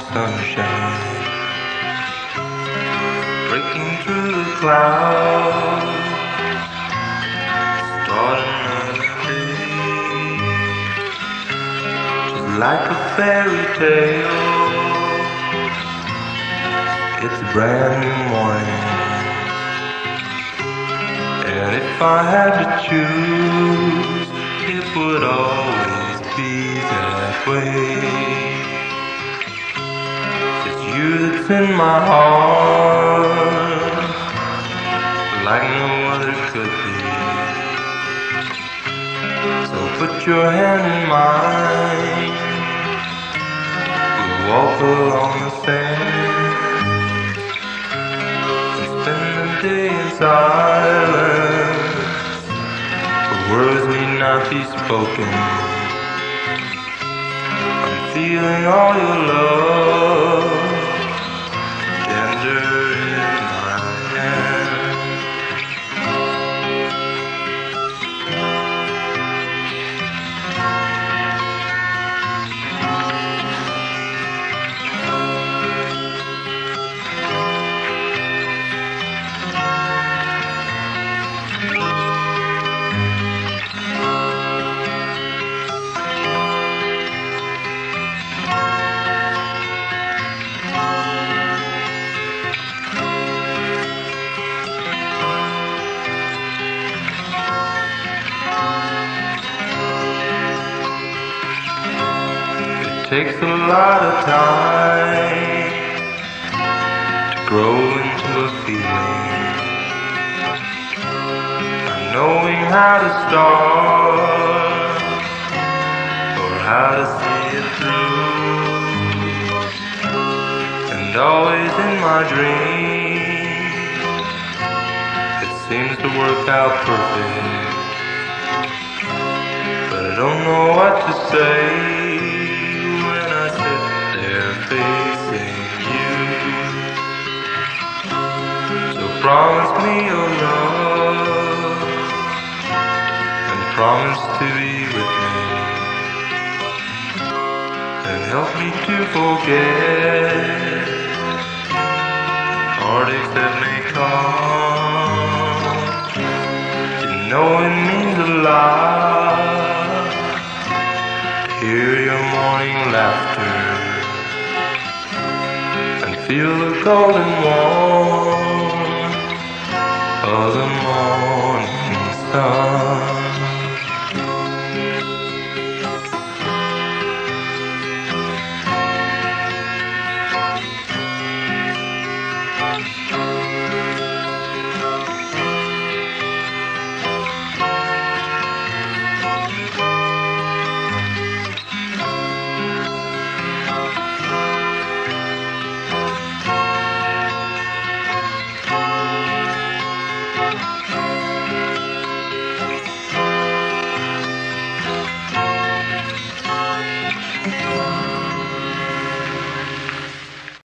sunshine, breaking through the clouds, starting another day, just like a fairy tale. It's a brand new morning, and if I had to choose, it would always be that way. It's you that's in my heart, like no other could be. So put your hand in mine, we'll walk along the sand, spend the day in silence, the words need not be spoken. I'm feeling all your love, tender in my hand. It takes a lot of time to grow into a feeling, not knowing how to start or how to see it through. And always in my dreams, it seems to work out perfect, but I don't know what to say when I sit there facing you. So promise me your love, and promise to be with me, and help me to forget heartaches that may come. You know it means a lot to hear your morning laughter and feel the golden warmth of the morning sun.